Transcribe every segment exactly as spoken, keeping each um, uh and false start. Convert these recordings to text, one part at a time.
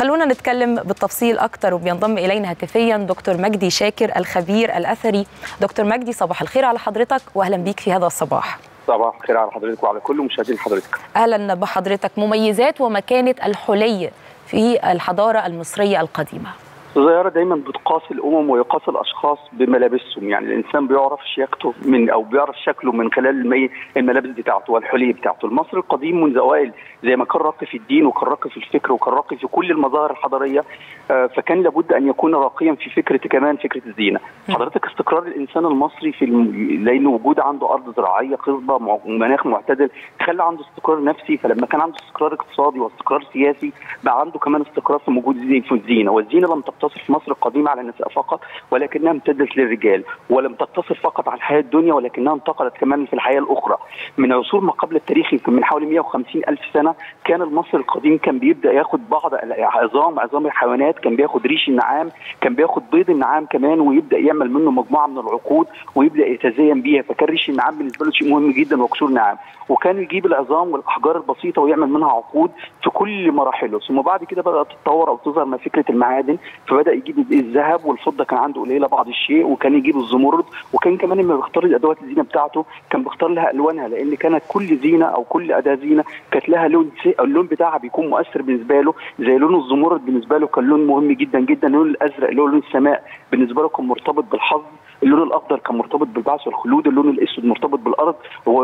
خلونا نتكلم بالتفصيل أكتر، وبينضم إلينا هاتفيا دكتور مجدي شاكر الخبير الأثري. دكتور مجدي، صباح الخير على حضرتك وأهلا بيك في هذا الصباح. صباح الخير على حضرتك وعلى كل مشاهدين حضرتك. أهلا بحضرتك. مميزات ومكانة الحلي في الحضارة المصرية القديمة. الظاهرة دايما بتقاس الامم ويقاس الاشخاص بملابسهم، يعني الانسان بيعرف شياكته من او بيعرف شكله من خلال الملابس بتاعته والحلي بتاعته. المصري القديم منذ اوائل زي ما كان راقي في الدين وكان راقي في الفكر وكان راقي في كل المظاهر الحضاريه، فكان لابد ان يكون راقيا في فكره كمان فكره الزينه. حضرتك استقرار الانسان المصري في الم... لان وجود عنده ارض زراعيه خصبه ومناخ معتدل خلى عنده استقرار نفسي، فلما كان عنده استقرار اقتصادي واستقرار سياسي بقى عنده كمان استقرار في وجود في الزينه. والزينه لم تقتصر في مصر القديمه على النساء فقط، ولكنها امتدت للرجال، ولم تقتصر فقط على الحياه الدنيا ولكنها انتقلت كمان في الحياه الاخرى. من عصور ما قبل التاريخ يمكن من حوالي مئة وخمسين ألف سنه كان المصري القديم كان بيبدا ياخد بعض عظام عظام الحيوانات، كان بياخد ريش النعام، كان بياخد بيض النعام كمان، ويبدا يعمل منه مجموعه من العقود ويبدا يتزين بيها. فكان ريش النعام بالنسبه له شيء مهم جدا وقشور النعام، وكان يجيب العظام والاحجار البسيطه ويعمل منها عقود في كل مراحله. ثم بعد كده بدات تتطور او تظهر ما فكره المعادن، فبدا يجيب الذهب والفضه كان عنده قليله بعض الشيء، وكان يجيب الزمرد، وكان كمان لما بيختار ادوات الزينه بتاعته كان بيختار لها الوانها، لان كانت كل زينه او كل اداه زينه كانت لها لون، اللون بتاعها بيكون مؤثر بالنسبه له. زي لون الزمرد بالنسبه له كان لون مهم جدا جدا، اللون الازرق اللي هو لون السماء بالنسبه له كان مرتبط بالحظ، اللون الاخضر كان مرتبط بالبعث والخلود، اللون الاسود مرتبط بالارض،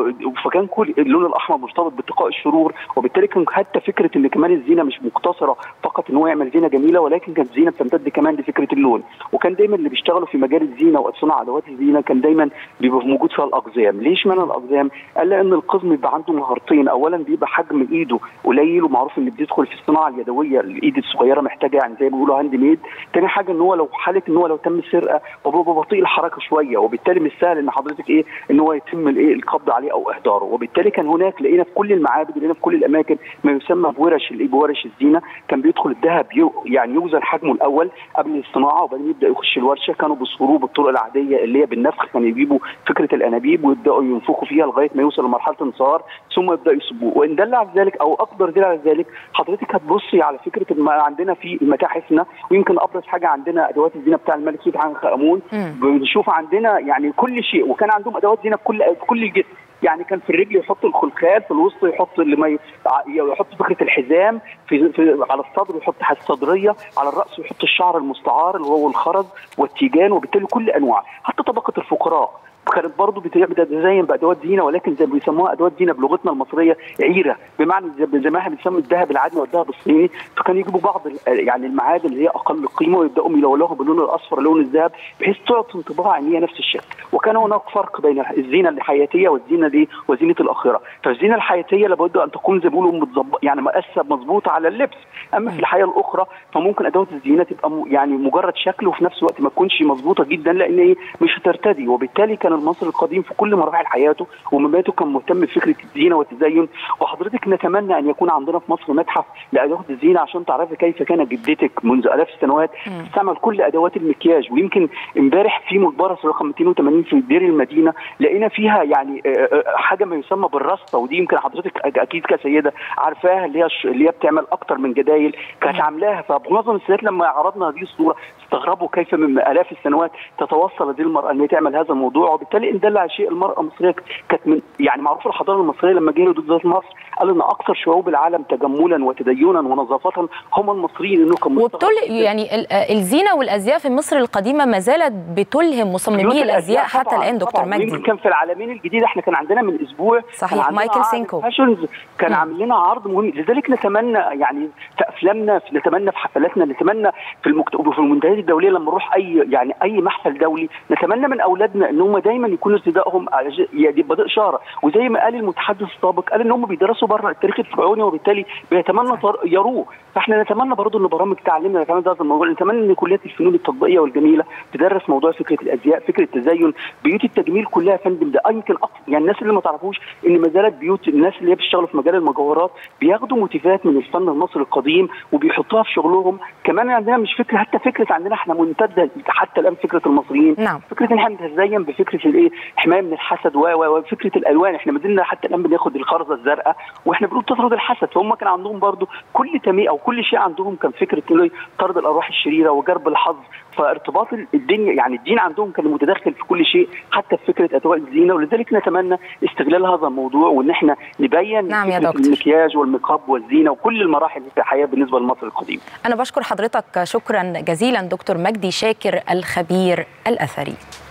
فكان كل اللون الاحمر مرتبط باتقاء الشرور. وبالتالي كان حتى فكره ان كمان الزينه مش مقتصره فقط ان هو يعمل زينه جميله، ولكن كانت زينه بتمتد كمان لفكره اللون. وكان دايما اللي بيشتغلوا في مجال الزينه وصناعه ادوات الزينه كان دايما بيبقى موجود فيها الاقزام. ليش معنى الاقزام؟ قال لان القزم بيبقى عنده مهارتين، اولا بيبقى حجم ايده قليل ومعروف ان بيدخل في الصناعه اليدويه، الايد الصغيره محتاجه يعني زي ما بيقولوا هاند ميد. ثاني حاجه ان هو لو حاله ان هو لو تم سرقه وبيبقى بطيء الحركه شويه، وبالتالي مش سهل ان حضرتك ايه ان هو يتم الايه القبض عليه او اهداره. وبالتالي كان هناك لقينا في كل المعابد لقينا في كل الاماكن ما يسمى بورش الايه بورش الزينه. كان بيدخل الذهب يعني يوزن حجمه الاول قبل الصناعه، وبعدين يبدا يخش الورشه. كانوا بيصوروه بالطرق العاديه اللي هي بالنفخ، كانوا يجيبوا فكره الانابيب ويبداوا ينفخوا فيها لغايه ما يوصل لمرحله انصهار ثم يبداوا يصبوه. وان دل على ذلك او اكبر دليل على ذلك حضرتك هتبصي على فكره ما عندنا في متاحفنا، ويمكن ابرز حاجه عندنا ادوات الزينه بتاع الملك توت عنخ امون. بنشوف عندنا يعني كل شيء، وكان عندهم ادوات زينه في كل في كل الجسم. يعني كان في الرجل يحط الخلخال، في الوسط يحط اللي ما يحط فكره الحزام، في, في على الصدر يحط الصدريه، على الراس يحط الشعر المستعار اللي هو الخرز والتيجان. وبالتالي كل انواع حتى طبقه الفقراء كانت برضه بتتزين بادوات زينه، ولكن زي ما بيسموها ادوات زينه بلغتنا المصريه عيره، بمعنى زي ما احنا بنسمي الذهب العادي والذهب الصيني. فكانوا يجيبوا بعض يعني المعادن اللي هي اقل قيمه ويبداوا يلونوها باللون الاصفر لون الذهب بحيث تعطي انطباع ان هي نفس الشكل. وكان هناك فرق بين الزينه الحياتيه والزينه دي وزينه الاخره. فالزينه الحياتيه لابد ان تكون زي ما بيقولوا متظبطه يعني مقاسه مظبوطه على اللبس، اما في الحياه الاخرى فممكن ادوات الزينه تبقى يعني مجرد شكل وفي نفس الوقت ما تكونش مظبوطه جدا لان هي مش هترتدي. وبالتالي كان المصري القديم في كل مراحل حياته ومماته كان مهتم بفكره الزينه والتزين. وحضرتك نتمنى ان يكون عندنا في مصر متحف لادوات الزينه عشان تعرفي كيف كانت جدتك منذ الاف السنوات تستعمل كل ادوات المكياج. ويمكن امبارح في مقبره رقم مئتين وثمانين في دير المدينه لقينا فيها يعني حاجه ما يسمى بالرصه، ودي يمكن حضرتك اكيد كسيده عارفاها، اللي هي اللي هي بتعمل اكتر من جدايل كانت عاملاها. فمعظم السيدات لما عرضنا هذه الصوره استغربوا كيف من الاف السنوات تتوصل هذه المراه ان هي تعمل هذا الموضوع. وبالتالي ان دل على شيء المراه المصريه كانت من يعني معروف الحضاره المصريه لما جه ضد مصر قالوا ان اكثر شعوب العالم تجملا وتدينا ونظافه هم المصريين. انه كان وبتل يعني الزينه والازياء في مصر القديمه ما زالت بتلهم مصممي الازياء حتى الان دكتور مجدي. يمكن كان في العالمين الجديده احنا كان عندنا من اسبوع صحيح مايكل سينكو كان عامل لنا عرض مهم. لذلك نتمنى يعني في افلامنا نتمنى في حفلاتنا نتمنى في المكتب في المنتديات الدوليه لما نروح اي يعني اي محفل دولي نتمنى من اولادنا ان هم دايما يكونوا ارتدائهم يبقى ده اشاره. وزي ما قال المتحدث السابق قال ان هم بيدرسوا بره التاريخ الفرعوني وبالتالي بيتمنى يروه. فاحنا نتمنى برضه ان برامج تعليمنا كمان هذا الموضوع. نتمنى ان كليات الفنون التطبيقيه والجميله تدرس موضوع فكره الازياء، فكره التزين، بيوت التجميل كلها يا فندم. ده يمكن يعني الناس اللي ما تعرفوش ان ما زالت بيوت الناس اللي هي بيشتغلوا في مجال المجوهرات بياخدوا موتيفات من الفن المصري القديم وبيحطوها في شغلهم. كمان عندنا مش فكره حتى فكره عندنا احنا ممتده حتى الان فكره المصريين نعم. فكره ان احنا نتزين بفكره الايه حمايه من الحسد وفكره الالوان. احنا ما زلنا حتى الان بناخد الخرزه الزرقاء واحنا بنقول تطرد الحسد، فهم كان عندهم برضو كل تمي او كل شيء عندهم كان فكره طرد الارواح الشريره وجرب الحظ. فارتباط الدنيا يعني الدين عندهم كان متدخل في كل شيء، حتى في فكره ادواء الزينه، ولذلك نتمنى استغلال هذا الموضوع وان احنا نبين نعم فكره المكياج والميك اب والزينه وكل المراحل في الحياه بالنسبه لمصر القديمه. انا بشكر حضرتك شكرا جزيلا دكتور مجدي شاكر الخبير الاثري.